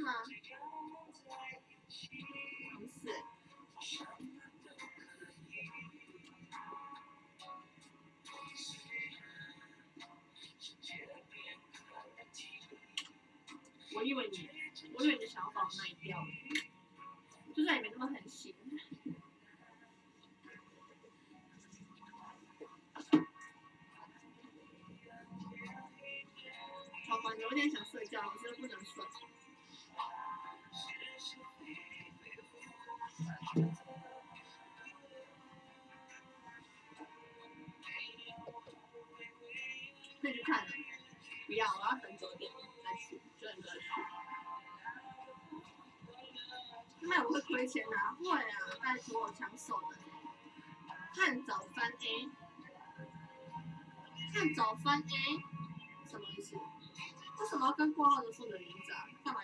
吗？不是欸。我以为你想要把我卖掉，就算也没那么狠心。好吧，有点想睡觉，我真的不能睡。可以去看了，不要，我要等9点再去，9点再去。那我会亏钱啊？会啊，拜托我抢手的。看早翻 A， 看早翻 A， 什么意思？为什么要跟挂号的负责名字啊？干嘛